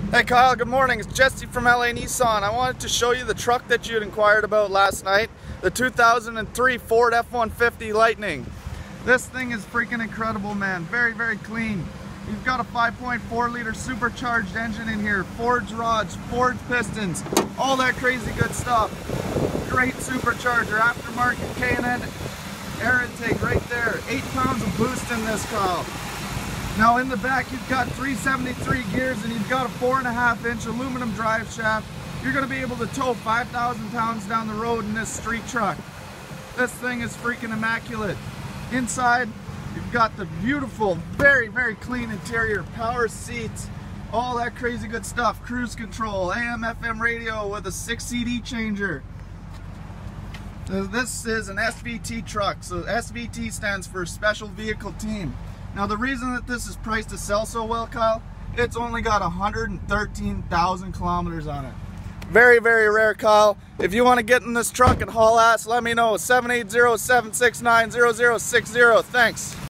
Hey Kyle, good morning. It's Jesse from LA Nissan. I wanted to show you the truck that you had inquired about last night, the 2003 Ford F-150 Lightning. This thing is freaking incredible, man. Very, very clean. You've got a 5.4 liter supercharged engine in here, Ford's rods, Ford's pistons, all that crazy good stuff. Great supercharger, aftermarket K&N air intake right there. 8 pounds of boost in this, Kyle. Now in the back you've got 373 gears and you've got a 4.5-inch aluminum drive shaft. You're going to be able to tow 5,000 pounds down the road in this street truck. This thing is freaking immaculate. Inside you've got the beautiful, very, very clean interior, power seats, all that crazy good stuff, cruise control, AM, FM radio with a 6 CD changer. This is an SVT truck, so SVT stands for Special Vehicle Team. Now the reason that this is priced to sell so well, Kyle, it's only got 113,000 kilometers on it. Very, very rare, Kyle. If you want to get in this truck and haul ass, let me know. 780-769-0060. Thanks.